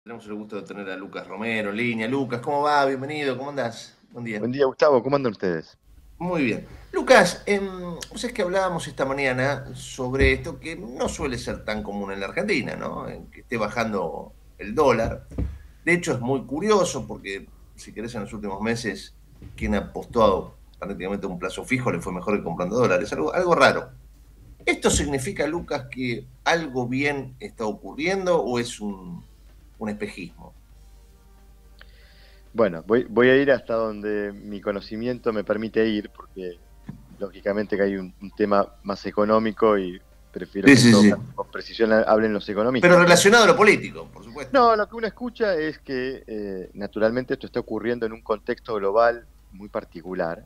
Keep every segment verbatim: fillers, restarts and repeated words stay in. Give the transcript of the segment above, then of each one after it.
Tenemos el gusto de tener a Lucas Romero en línea. Lucas, ¿cómo va? Bienvenido, ¿cómo andás? Buen día. Buen día, Gustavo. ¿Cómo andan ustedes? Muy bien. Lucas, eh, vos es que hablábamos esta mañana sobre esto que no suele ser tan común en la Argentina, ¿no? En que esté bajando el dólar. De hecho, es muy curioso porque, si querés, en los últimos meses, quien apostó prácticamente a un plazo fijo le fue mejor que comprando dólares. Algo, algo raro. ¿Esto significa, Lucas, que algo bien está ocurriendo o es un, un espejismo? Bueno, voy, voy a ir hasta donde mi conocimiento me permite ir, porque lógicamente que hay un, un tema más económico y prefiero Sí, que en sí, todo sí. caso con precisión ha- hablen los Pero economistas. relacionado a lo político, por supuesto. No, lo que uno escucha es que eh, naturalmente esto está ocurriendo en un contexto global muy particular.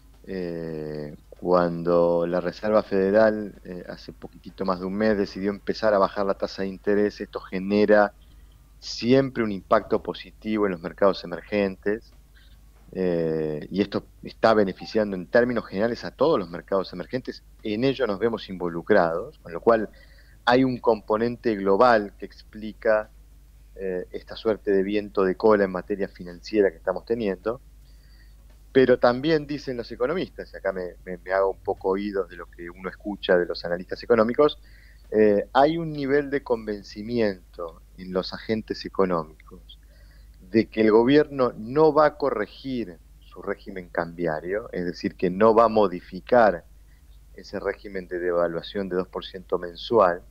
Eh, cuando la Reserva Federal eh, hace poquitito más de un mes decidió empezar a bajar la tasa de interés, esto genera siempre un impacto positivo en los mercados emergentes. Eh, y esto está beneficiando en términos generales a todos los mercados emergentes. En ello nos vemos involucrados, con lo cual hay un componente global que explica eh, esta suerte de viento de cola en materia financiera que estamos teniendo. Pero también dicen los economistas, y acá me, me, me hago un poco oídos de lo que uno escucha de los analistas económicos, eh, hay un nivel de convencimiento en los agentes económicos de que el gobierno no va a corregir su régimen cambiario, es decir, que no va a modificar ese régimen de devaluación de dos por ciento mensual,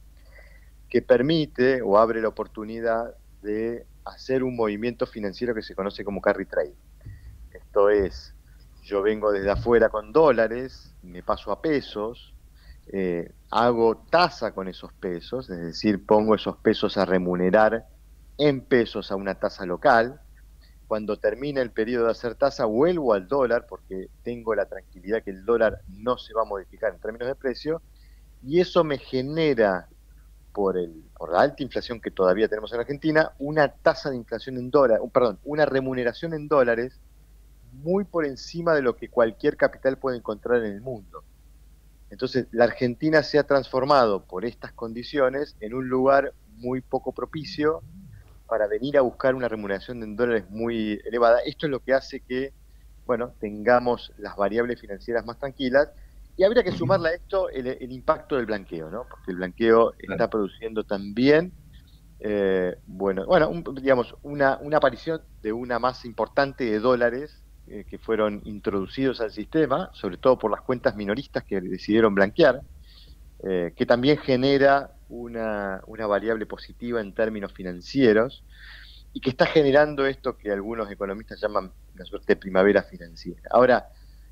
que permite o abre la oportunidad de hacer un movimiento financiero que se conoce como carry trade. Esto es, yo vengo desde afuera con dólares, me paso a pesos, eh, hago tasa con esos pesos, es decir, pongo esos pesos a remunerar en pesos a una tasa local. Cuando termina el periodo de hacer tasa, vuelvo al dólar porque tengo la tranquilidad que el dólar no se va a modificar en términos de precio y eso me genera, por, el, por la alta inflación que todavía tenemos en Argentina, una tasa de inflación en dólares, perdón, una remuneración en dólares muy por encima de lo que cualquier capital puede encontrar en el mundo. Entonces, la Argentina se ha transformado por estas condiciones en un lugar muy poco propicio para venir a buscar una remuneración en dólares muy elevada. Esto es lo que hace que, bueno, tengamos las variables financieras más tranquilas. Y habría que sumarle a esto el, el impacto del blanqueo, ¿no? Porque el blanqueo está Claro. produciendo también, eh, bueno, bueno un, digamos, una, una aparición de una masa importante de dólares eh, que fueron introducidos al sistema, sobre todo por las cuentas minoristas que decidieron blanquear, eh, que también genera una, una variable positiva en términos financieros y que está generando esto que algunos economistas llaman una suerte de primavera financiera. Ahora,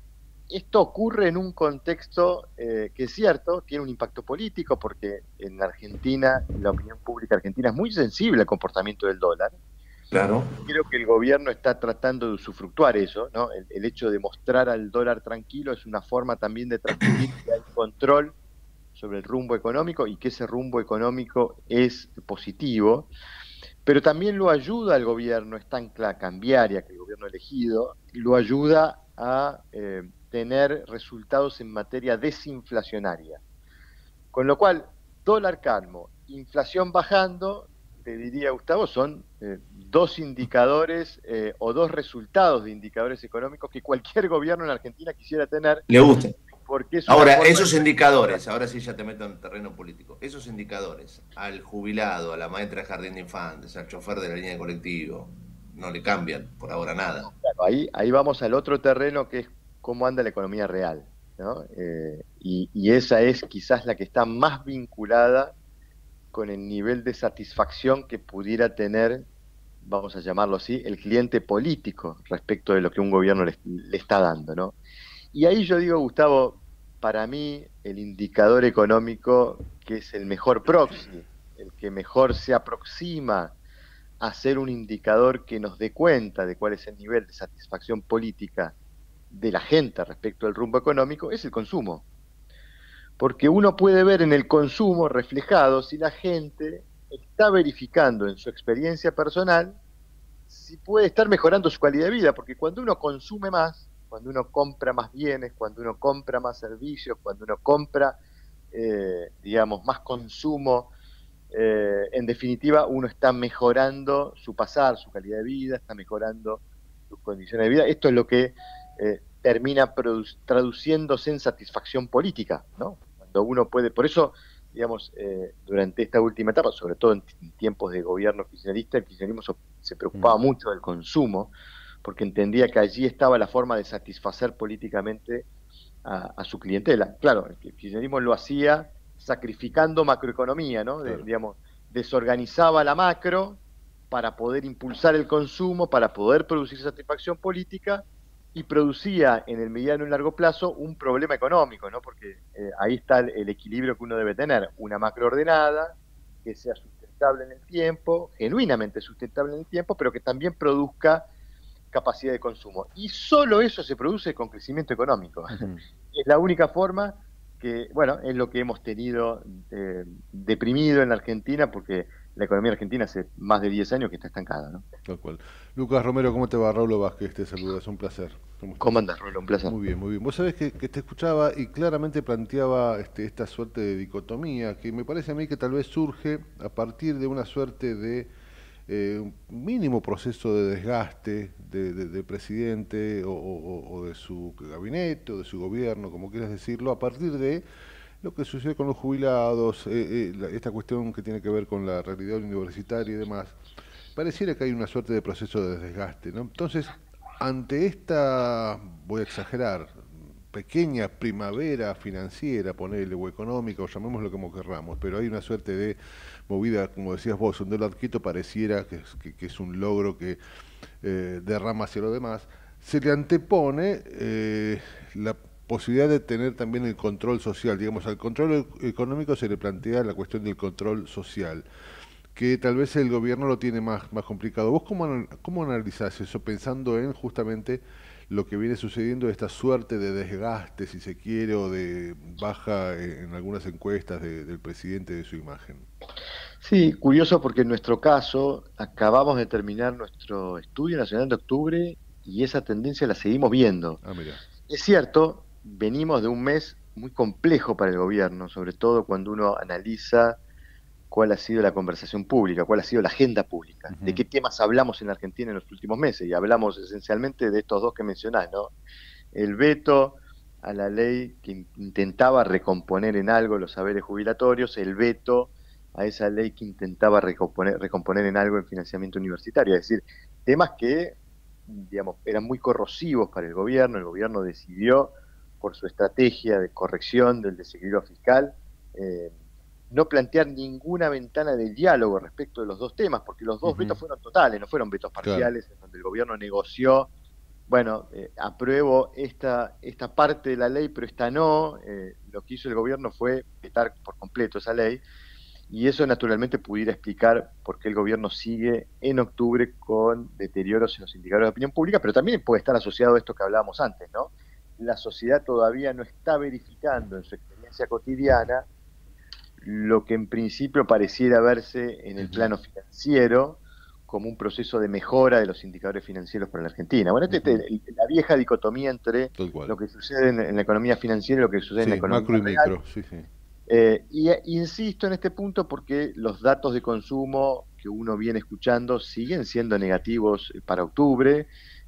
esto ocurre en un contexto eh, que es cierto, tiene un impacto político, porque en Argentina, la opinión pública argentina es muy sensible al comportamiento del dólar, Claro. y creo que el gobierno está tratando de usufructuar eso, ¿no? El, el hecho de mostrar al dólar tranquilo es una forma también de transmitir que hay control sobre el rumbo económico y que ese rumbo económico es positivo, pero también lo ayuda al gobierno, esta ancla cambiaria que el gobierno ha elegido, lo ayuda a eh, tener resultados en materia desinflacionaria. Con lo cual, dólar calmo, inflación bajando, te diría Gustavo, son eh, dos indicadores eh, o dos resultados de indicadores económicos que cualquier gobierno en Argentina quisiera tener, Le gusta. porque es una Ahora, forma de esos tranquilizar. indicadores, ahora sí ya te meto en terreno político, esos indicadores al jubilado, a la maestra de jardín de infantes, al chofer de la línea de colectivo, no le cambian por ahora nada. Claro, ahí, ahí vamos al otro terreno que es cómo anda la economía real, ¿no? Eh, y, y esa es quizás la que está más vinculada con el nivel de satisfacción que pudiera tener, vamos a llamarlo así, el cliente político respecto de lo que un gobierno le, le está dando, ¿no? Y ahí yo digo, Gustavo, para mí el indicador económico que es el mejor proxy, el que mejor se aproxima a ser un indicador que nos dé cuenta de cuál es el nivel de satisfacción política de la gente respecto al rumbo económico, es el consumo. Porque uno puede ver en el consumo reflejado si la gente está verificando en su experiencia personal si puede estar mejorando su calidad de vida, porque cuando uno consume más, cuando uno compra más bienes, cuando uno compra más servicios, cuando uno compra, eh, digamos, más consumo eh, en definitiva uno está mejorando su pasar, su calidad de vida, está mejorando sus condiciones de vida. Esto es lo que eh, termina traduciéndose en satisfacción política, ¿no? Cuando uno puede, por eso, digamos, eh, durante esta última etapa, sobre todo en, en tiempos de gobierno kirchnerista, el kirchnerismo so, se preocupaba mm. mucho del consumo, porque entendía que allí estaba la forma de satisfacer políticamente a, a su clientela. Claro, el kirchnerismo lo hacía sacrificando macroeconomía, ¿no? De, digamos, desorganizaba la macro para poder impulsar el consumo, para poder producir satisfacción política, y producía en el mediano y largo plazo un problema económico, ¿no? Porque eh, ahí está el, el equilibrio que uno debe tener, una macro ordenada, que sea sustentable en el tiempo, genuinamente sustentable en el tiempo, pero que también produzca capacidad de consumo. Y solo eso se produce con crecimiento económico. Uh-huh. Es la única forma que, bueno, es lo que hemos tenido eh, deprimido en la Argentina, porque la economía argentina hace más de diez años que está estancada, ¿no? Tal cual. Lucas Romero, ¿cómo te va? Raúl Vázquez te saluda, es un placer. ¿Cómo, ¿Cómo andas, Raúl? Un placer. Muy bien, muy bien. Vos sabés que, que te escuchaba y claramente planteaba este, esta suerte de dicotomía, que me parece a mí que tal vez surge a partir de una suerte de eh, un mínimo proceso de desgaste de, de, de presidente o, o, o de su gabinete o de su gobierno, como quieras decirlo, a partir de lo que sucede con los jubilados, eh, eh, la, esta cuestión que tiene que ver con la realidad universitaria y demás. Pareciera que hay una suerte de proceso de desgaste, ¿no? Entonces, ante esta, voy a exagerar, pequeña primavera financiera, ponele, o económica, o llamémoslo como querramos, pero hay una suerte de movida, como decías vos, un dólar quieto pareciera que es, que, que es un logro que eh, derrama hacia lo demás, se le antepone eh, la posibilidad de tener también el control social. Digamos, al control económico se le plantea la cuestión del control social, que tal vez el gobierno lo tiene más, más complicado. ¿Vos cómo, cómo analizás eso, pensando en justamente lo que viene sucediendo, esta suerte de desgaste, si se quiere, o de baja en algunas encuestas de, del presidente, de su imagen? Sí, curioso, porque en nuestro caso acabamos de terminar nuestro estudio nacional de octubre y esa tendencia la seguimos viendo. Ah, mira. Es cierto, venimos de un mes muy complejo para el gobierno, sobre todo cuando uno analiza cuál ha sido la conversación pública, cuál ha sido la agenda pública, uh-huh. de qué temas hablamos en la Argentina en los últimos meses, y hablamos esencialmente de estos dos que mencionás, ¿no? El veto a la ley que intentaba recomponer en algo los saberes jubilatorios, el veto a esa ley que intentaba recomponer, recomponer en algo el financiamiento universitario, es decir, temas que, digamos, eran muy corrosivos para el gobierno. El gobierno decidió, por su estrategia de corrección del desequilibrio fiscal, eh, no plantear ninguna ventana de diálogo respecto de los dos temas, porque los dos uh-huh. vetos fueron totales, no fueron vetos parciales, claro. en donde el gobierno negoció, bueno, eh, apruebo esta, esta parte de la ley, pero esta no. Eh, lo que hizo el gobierno fue vetar por completo esa ley, y eso naturalmente pudiera explicar por qué el gobierno sigue en octubre con deterioros en los indicadores de opinión pública, pero también puede estar asociado a esto que hablábamos antes, ¿no? La sociedad todavía no está verificando en su experiencia cotidiana lo que en principio pareciera verse en el plano financiero como un proceso de mejora de los indicadores financieros para la Argentina. Bueno, este, uh-huh. este, la vieja dicotomía entre lo que sucede en, en la economía financiera y lo que sucede sí, en la economía macro y real. micro, sí, sí. Eh, y, y insisto en este punto porque los datos de consumo que uno viene escuchando siguen siendo negativos para octubre,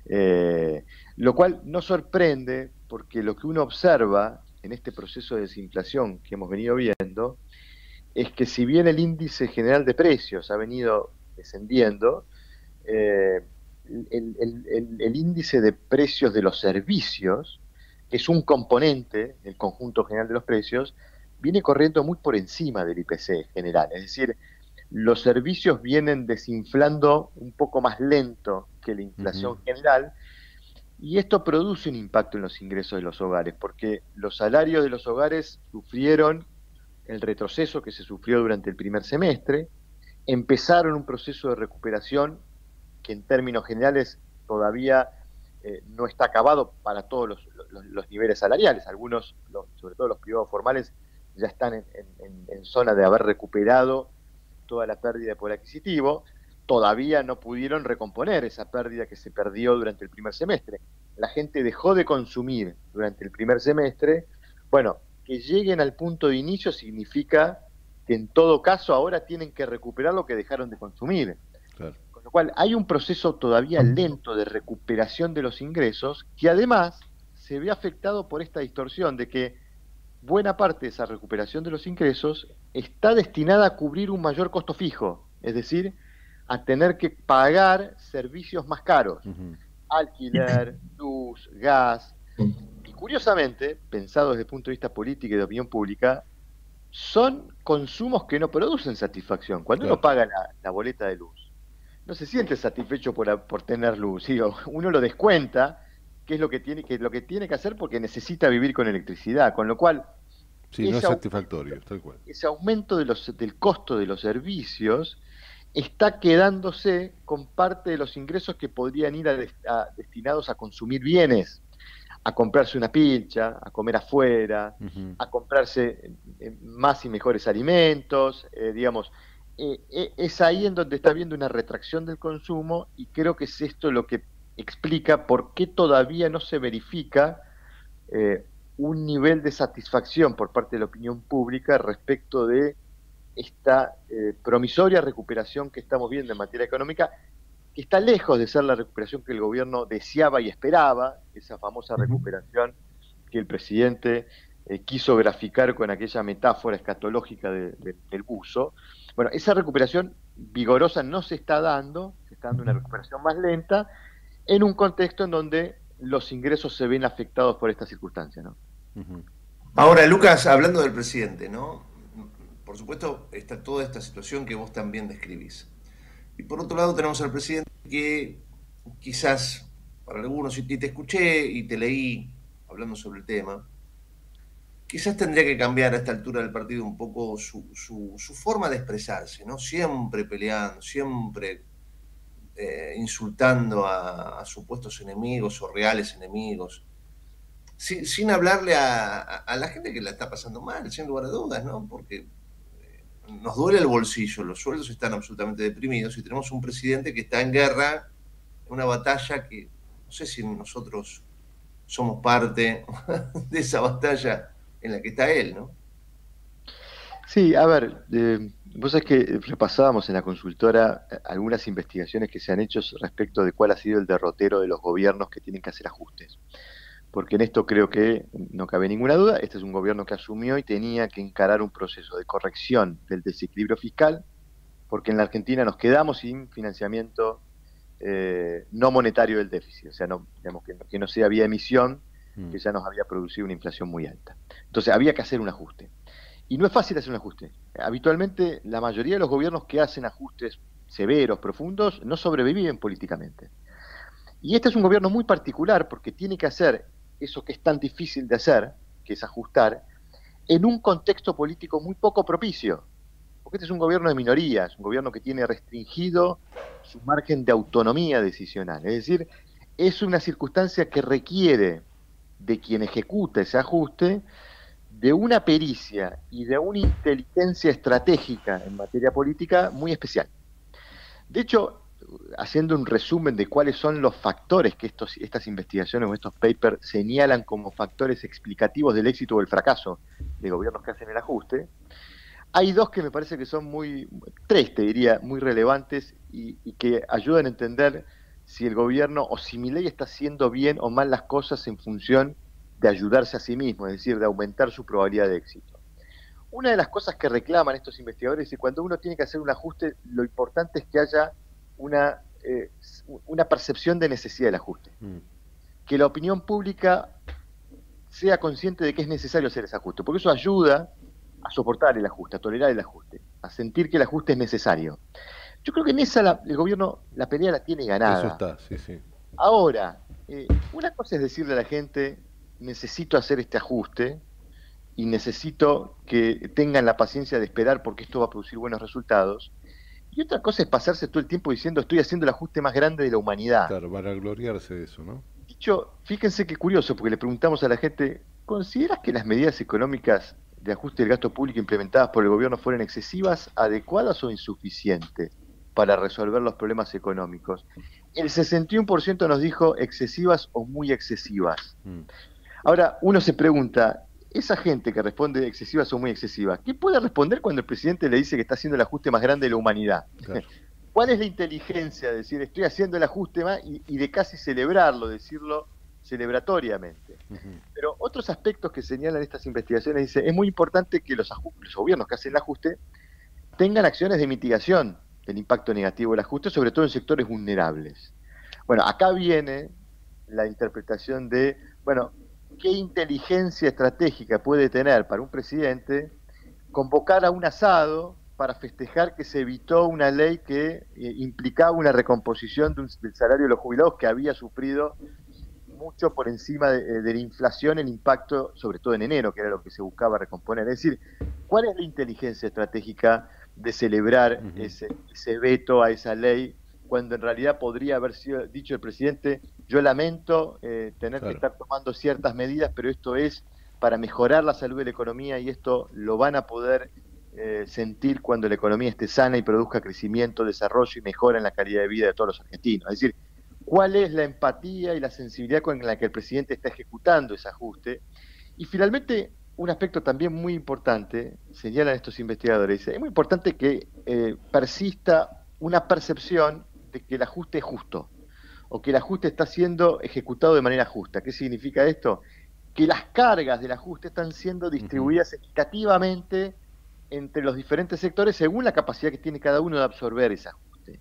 eh, lo cual no sorprende, porque lo que uno observa en este proceso de desinflación que hemos venido viendo es que, si bien el índice general de precios ha venido descendiendo, eh, el, el, el, el índice de precios de los servicios, que es un componente del conjunto general de los precios, viene corriendo muy por encima del I P C general. Es decir, los servicios vienen desinflando un poco más lento que la inflación uh-huh. general, y esto produce un impacto en los ingresos de los hogares, porque los salarios de los hogares sufrieron el retroceso que se sufrió durante el primer semestre, empezaron un proceso de recuperación que en términos generales todavía eh, no está acabado para todos los, los, los niveles salariales. Algunos, los, sobre todo los privados formales, ya están en, en, en zona de haber recuperado toda la pérdida de poder adquisitivo. Todavía no pudieron recomponer esa pérdida que se perdió durante el primer semestre. La gente dejó de consumir durante el primer semestre. Bueno, que lleguen al punto de inicio significa que en todo caso ahora tienen que recuperar lo que dejaron de consumir. Claro. Con lo cual hay un proceso todavía lento de recuperación de los ingresos que además se ve afectado por esta distorsión de que buena parte de esa recuperación de los ingresos está destinada a cubrir un mayor costo fijo, es decir, a tener que pagar servicios más caros, uh-huh. alquiler, luz, gas. Y curiosamente, pensado desde el punto de vista político y de opinión pública, son consumos que no producen satisfacción. Cuando claro. uno paga la, la boleta de luz, no se siente satisfecho por, por tener luz. Digo, uno lo descuenta, que es lo que tiene que, lo que tiene que hacer porque necesita vivir con electricidad. Con lo cual, sí, no es satisfactorio, tal cual. Ese aumento de los, del costo de los servicios está quedándose con parte de los ingresos que podrían ir a, a, destinados a consumir bienes, a comprarse una pilcha, a comer afuera, uh-huh. a comprarse eh, más y mejores alimentos, eh, digamos, eh, eh, es ahí en donde está habiendo una retracción del consumo y creo que es esto lo que explica por qué todavía no se verifica eh, un nivel de satisfacción por parte de la opinión pública respecto de esta eh, promisoria recuperación que estamos viendo en materia económica, que está lejos de ser la recuperación que el gobierno deseaba y esperaba, esa famosa recuperación que el presidente eh, quiso graficar con aquella metáfora escatológica de, de, del buzo. Bueno, esa recuperación vigorosa no se está dando, se está dando una recuperación más lenta, en un contexto en donde los ingresos se ven afectados por esta circunstancia, ¿no? Ahora, Lucas, hablando del presidente, ¿no? Por supuesto, está toda esta situación que vos también describís. Y por otro lado tenemos al presidente que quizás, para algunos, y te escuché y te leí hablando sobre el tema, quizás tendría que cambiar a esta altura del partido un poco su, su, su forma de expresarse, ¿no? Siempre peleando, siempre eh, insultando a, a supuestos enemigos o reales enemigos, sin, sin hablarle a, a, a la gente que la está pasando mal, sin lugar a dudas, ¿no? Porque nos duele el bolsillo, los sueldos están absolutamente deprimidos y tenemos un presidente que está en guerra, en una batalla que no sé si nosotros somos parte de esa batalla en la que está él, ¿no? Sí, a ver, eh, vos sabés que repasábamos en la consultora algunas investigaciones que se han hecho respecto de cuál ha sido el derrotero de los gobiernos que tienen que hacer ajustes. Porque en esto creo que no cabe ninguna duda, este es un gobierno que asumió y tenía que encarar un proceso de corrección del desequilibrio fiscal, porque en la Argentina nos quedamos sin financiamiento eh, no monetario del déficit, o sea, no, digamos que, que no sea vía emisión, que ya nos había producido una inflación muy alta. Entonces había que hacer un ajuste. Y no es fácil hacer un ajuste. Habitualmente la mayoría de los gobiernos que hacen ajustes severos, profundos, no sobreviven políticamente. Y este es un gobierno muy particular porque tiene que hacer eso que es tan difícil de hacer, que es ajustar, en un contexto político muy poco propicio. Porque este es un gobierno de minorías, un gobierno que tiene restringido su margen de autonomía decisional. Es decir, es una circunstancia que requiere de quien ejecuta ese ajuste de una pericia y de una inteligencia estratégica en materia política muy especial. De hecho, haciendo un resumen de cuáles son los factores que estos, estas investigaciones o estos papers señalan como factores explicativos del éxito o el fracaso de gobiernos que hacen el ajuste, hay dos que me parece que son muy, tres te diría, muy relevantes y, y que ayudan a entender si el gobierno o si Milei está haciendo bien o mal las cosas en función de ayudarse a sí mismo, es decir, de aumentar su probabilidad de éxito. Una de las cosas que reclaman estos investigadores es que cuando uno tiene que hacer un ajuste, lo importante es que haya una, eh, una percepción de necesidad del ajuste. Mm. Que la opinión pública sea consciente de que es necesario hacer ese ajuste, porque eso ayuda a soportar el ajuste, a tolerar el ajuste, a sentir que el ajuste es necesario. Yo creo que en esa la, el gobierno la pelea la tiene ganada. Eso está, sí, sí. Ahora, eh, una cosa es decirle a la gente, necesito hacer este ajuste y necesito que tengan la paciencia de esperar porque esto va a producir buenos resultados. Y otra cosa es pasarse todo el tiempo diciendo estoy haciendo el ajuste más grande de la humanidad. Claro, para gloriarse de eso, ¿no? Dicho, fíjense qué curioso, porque le preguntamos a la gente, ¿consideras que las medidas económicas de ajuste del gasto público implementadas por el gobierno fueron excesivas, adecuadas o insuficientes para resolver los problemas económicos? El sesenta y uno por ciento nos dijo excesivas o muy excesivas. Mm. Ahora, uno se pregunta, esa gente que responde excesivas o muy excesivas, ¿qué puede responder cuando el presidente le dice que está haciendo el ajuste más grande de la humanidad? Claro. ¿Cuál es la inteligencia de decir estoy haciendo el ajuste más y, y de casi celebrarlo, decirlo celebratoriamente? Ujú. Pero otros aspectos que señalan estas investigaciones dice es muy importante que los, los gobiernos que hacen el ajuste tengan acciones de mitigación del impacto negativo del ajuste, sobre todo en sectores vulnerables. Bueno, acá viene la interpretación de, bueno, ¿qué inteligencia estratégica puede tener para un presidente convocar a un asado para festejar que se evitó una ley que eh, implicaba una recomposición de un, del salario de los jubilados que había sufrido mucho por encima de, de la inflación, el impacto, sobre todo en enero, que era lo que se buscaba recomponer? Es decir, ¿cuál es la inteligencia estratégica de celebrar uh-huh. ese, ese veto a esa ley, cuando en realidad podría haber sido dicho el presidente, yo lamento eh, tener claro. que estar tomando ciertas medidas, pero esto es para mejorar la salud de la economía y esto lo van a poder eh, sentir cuando la economía esté sana y produzca crecimiento, desarrollo y mejora en la calidad de vida de todos los argentinos? Es decir, ¿cuál es la empatía y la sensibilidad con la que el presidente está ejecutando ese ajuste? Y finalmente, un aspecto también muy importante, señalan estos investigadores, dice, es muy importante que eh, persista una percepción de que el ajuste es justo, o que el ajuste está siendo ejecutado de manera justa. ¿Qué significa esto? Que las cargas del ajuste están siendo distribuidas uh-huh. equitativamente entre los diferentes sectores según la capacidad que tiene cada uno de absorber ese ajuste.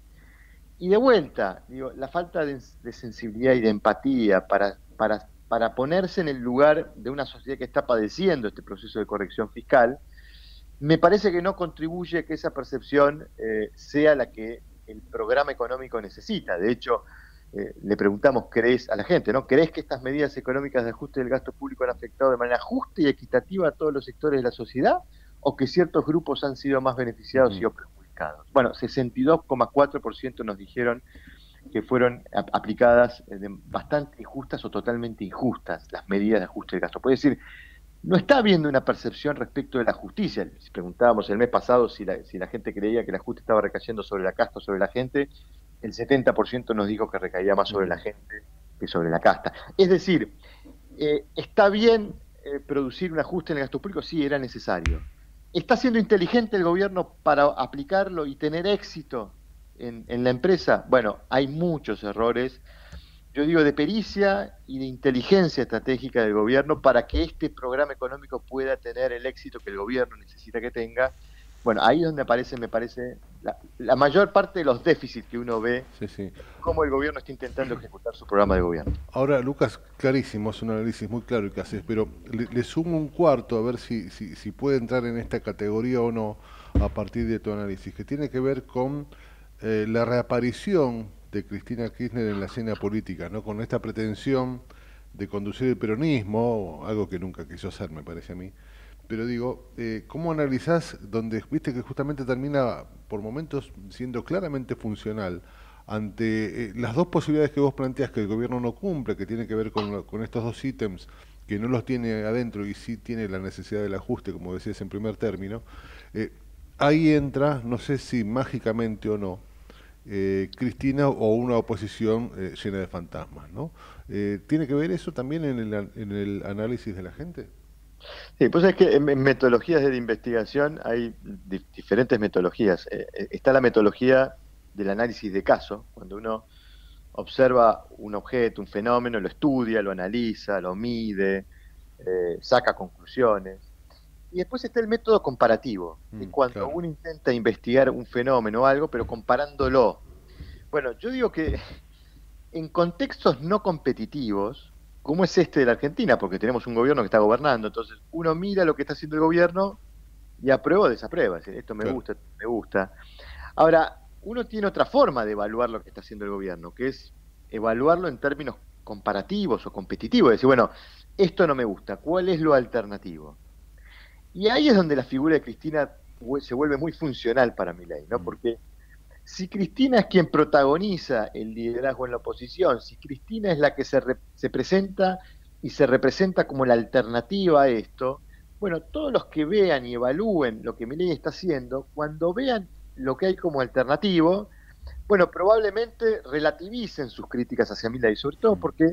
Y de vuelta, digo, la falta de, de sensibilidad y de empatía para, para, para ponerse en el lugar de una sociedad que está padeciendo este proceso de corrección fiscal, me parece que no contribuye a que esa percepción eh, sea la que el programa económico necesita. De hecho, eh, le preguntamos, ¿crees a la gente, ¿no? ¿Crees que estas medidas económicas de ajuste del gasto público han afectado de manera justa y equitativa a todos los sectores de la sociedad? ¿O que ciertos grupos han sido más beneficiados uh-huh. y otros perjudicados? Bueno, sesenta y dos coma cuatro por ciento nos dijeron que fueron ap- aplicadas eh, de bastante injustas o totalmente injustas las medidas de ajuste del gasto. Puede decir, no está habiendo una percepción respecto de la justicia. Si preguntábamos el mes pasado si la, si la gente creía que el ajuste estaba recayendo sobre la casta o sobre la gente, el setenta por ciento nos dijo que recaía más sobre la gente que sobre la casta. Es decir, eh, ¿está bien eh, producir un ajuste en el gasto público? Sí, era necesario. ¿Está siendo inteligente el gobierno para aplicarlo y tener éxito en, en la empresa? Bueno, hay muchos errores, yo digo, de pericia y de inteligencia estratégica del gobierno para que este programa económico pueda tener el éxito que el gobierno necesita que tenga. Bueno, ahí es donde aparece, me parece, la, la mayor parte de los déficits que uno ve, sí, sí. cómo el gobierno está intentando ejecutar su programa de gobierno. Ahora, Lucas, clarísimo, es un análisis muy claro el que haces, pero le, le sumo un cuarto a ver si, si, si puede entrar en esta categoría o no a partir de tu análisis, que tiene que ver con eh, la reaparición de Cristina Kirchner en la escena política, ¿no? Con esta pretensión de conducir el peronismo, algo que nunca quiso hacer, me parece a mí. Pero digo, eh, ¿cómo analizás donde viste que justamente termina por momentos siendo claramente funcional ante eh, las dos posibilidades que vos planteás que el gobierno no cumple, que tiene que ver con, con estos dos ítems, que no los tiene adentro y sí tiene la necesidad del ajuste, como decías en primer término? Eh, ahí entra, no sé si mágicamente o no, Eh, Cristina o una oposición eh, llena de fantasmas, ¿no? Eh, ¿Tiene que ver eso también en el, en el análisis de la gente? Sí, pues es que en, en metodologías de investigación hay di- diferentes metodologías. Eh, eh, está la metodología del análisis de caso, cuando uno observa un objeto, un fenómeno, lo estudia, lo analiza, lo mide, eh, saca conclusiones. Y después está el método comparativo, que es cuando claro. uno intenta investigar un fenómeno o algo, pero comparándolo. Bueno, yo digo que en contextos no competitivos, como es este de la Argentina, porque tenemos un gobierno que está gobernando, entonces uno mira lo que está haciendo el gobierno y aprueba o desaprueba, es decir, esto me claro. gusta, esto me gusta. Ahora, uno tiene otra forma de evaluar lo que está haciendo el gobierno, que es evaluarlo en términos comparativos o competitivos, decir, bueno, esto no me gusta, ¿cuál es lo alternativo? Y ahí es donde la figura de Cristina se vuelve muy funcional para Milei, ¿no? Porque si Cristina es quien protagoniza el liderazgo en la oposición, si Cristina es la que se, re, se presenta y se representa como la alternativa a esto, bueno, todos los que vean y evalúen lo que Milei está haciendo, cuando vean lo que hay como alternativo, bueno, probablemente relativicen sus críticas hacia Milei, sobre todo porque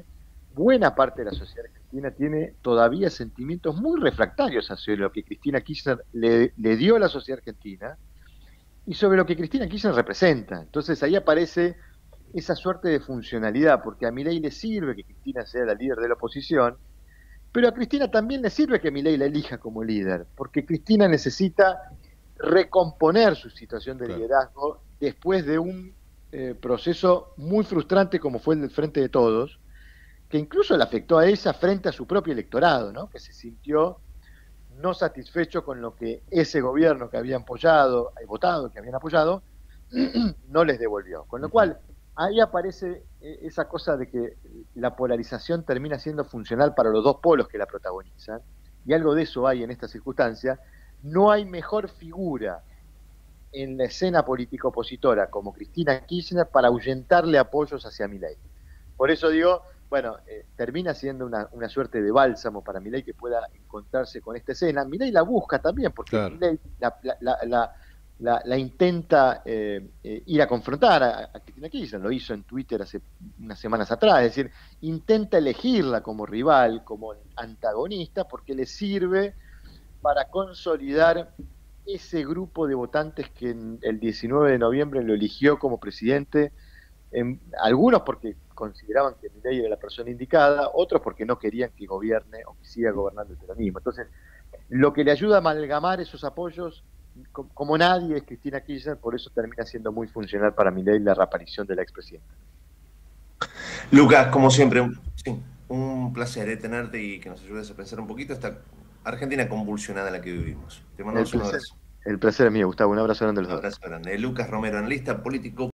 buena parte de la sociedad argentina tiene todavía sentimientos muy refractarios hacia lo que Cristina Kirchner le, le dio a la sociedad argentina y sobre lo que Cristina Kirchner representa. Entonces ahí aparece esa suerte de funcionalidad, porque a Milei le sirve que Cristina sea la líder de la oposición, pero a Cristina también le sirve que Milei la elija como líder, porque Cristina necesita recomponer su situación de Claro. liderazgo después de un eh, proceso muy frustrante como fue el del Frente de Todos, que incluso le afectó a ella frente a su propio electorado, ¿no? Que se sintió no satisfecho con lo que ese gobierno que habían apoyado, eh, votado, que habían apoyado, no les devolvió. Con lo cual, ahí aparece eh, esa cosa de que la polarización termina siendo funcional para los dos polos que la protagonizan, y algo de eso hay en esta circunstancia. No hay mejor figura en la escena política opositora como Cristina Kirchner para ahuyentarle apoyos hacia Milei. Por eso digo, bueno, eh, termina siendo una, una suerte de bálsamo para Milei que pueda encontrarse con esta escena. Milei la busca también, porque Claro. Milei la, la, la, la, la, la intenta eh, eh, ir a confrontar a, a Cristina Kirchner, lo hizo en Twitter hace unas semanas atrás, es decir, intenta elegirla como rival, como antagonista, porque le sirve para consolidar ese grupo de votantes que en el diecinueve de noviembre lo eligió como presidente, en, algunos porque consideraban que Milei era la persona indicada, otros porque no querían que gobierne o que siga gobernando el peronismo. Entonces, lo que le ayuda a amalgamar esos apoyos, como, como nadie, es Cristina Kirchner, por eso termina siendo muy funcional para Milei la reaparición de la expresidenta. Lucas, como siempre, un, sí, un placer eh, tenerte y que nos ayudes a pensar un poquito esta Argentina convulsionada en la que vivimos. Te El mandamos un placer, abrazo. el placer es mío, Gustavo. Un abrazo grande a los Un dos. abrazo grande. Lucas Romero, analista político.